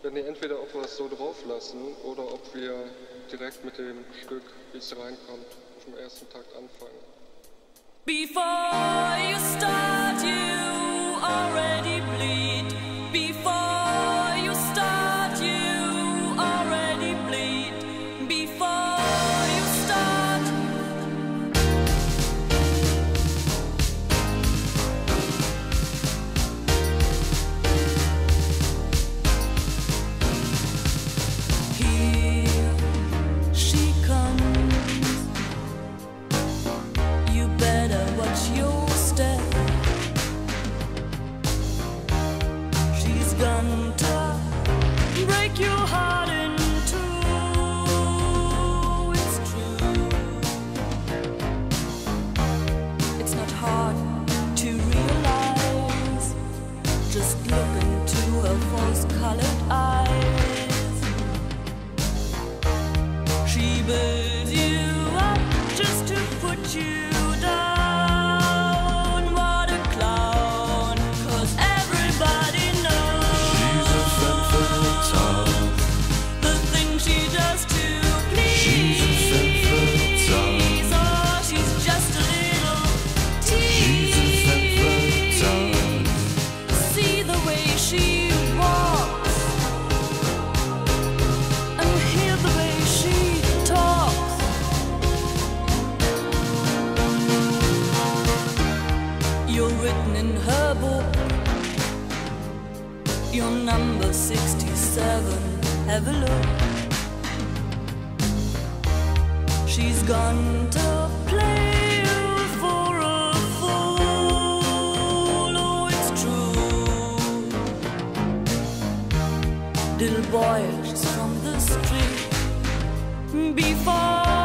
werden hier entweder ob wir es so drauf lassen oder ob wir direkt mit dem Stück, wie es reinkommt, auf dem ersten Takt anfangen. Before you start, you already bleed. Before you start, you already bleed. Before you start. Here she comes. You better watch your step. She's gone to break your heart in two. It's true. It's not hard to realize. Just look into her false-colored eyes. She builds you up just to put you down. What a clown, 'cause everybody knows She's a femme fatale. the thing she does to please. She's a femme fatale. Oh, she's just a little tease. She's a femme fatale. See the way she walks and hear the way she talks. You're written in her book. You're number 67. Have a look. She's gone to play you for a fool. Oh, it's true. Little boy, she's from the street. Before